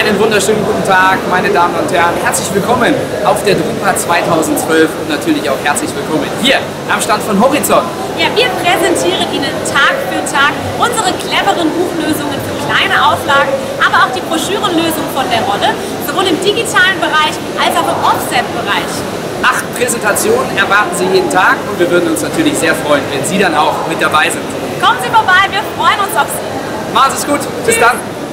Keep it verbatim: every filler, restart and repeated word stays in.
Einen wunderschönen guten Tag, meine Damen und Herren. Herzlich willkommen auf der Drupa zweitausendzwölf und natürlich auch herzlich willkommen hier am Stand von Horizont. Ja, wir präsentieren Ihnen Tag für Tag unsere cleveren Buchlösungen für kleine Auflagen, aber auch die Broschürenlösung von der Rolle, sowohl im digitalen Bereich als auch im Offset-Bereich. Acht Präsentationen erwarten Sie jeden Tag und wir würden uns natürlich sehr freuen, wenn Sie dann auch mit dabei sind. Kommen Sie vorbei, wir freuen uns auf Sie. Machen Sie es gut, bis Tschüss. dann.